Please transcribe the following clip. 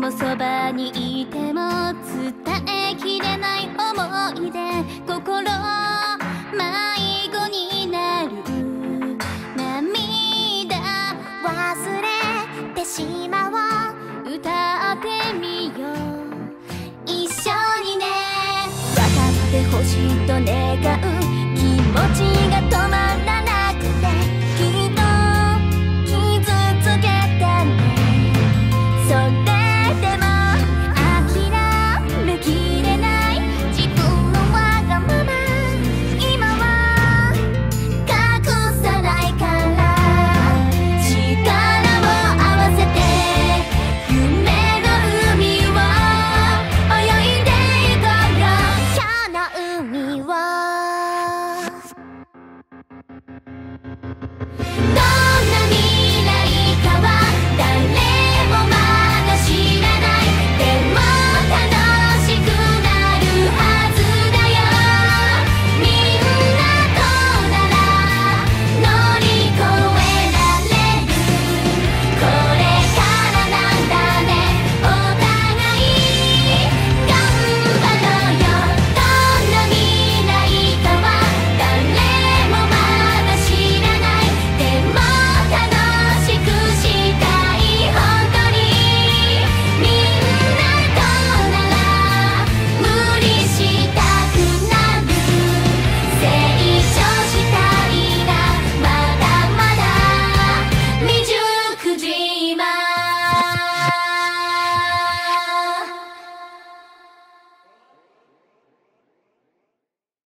とそばにいても伝えきれない思い出、心迷子になる涙、 忘れてしまおう、 歌ってみよう一緒にね。分かってほしいと願う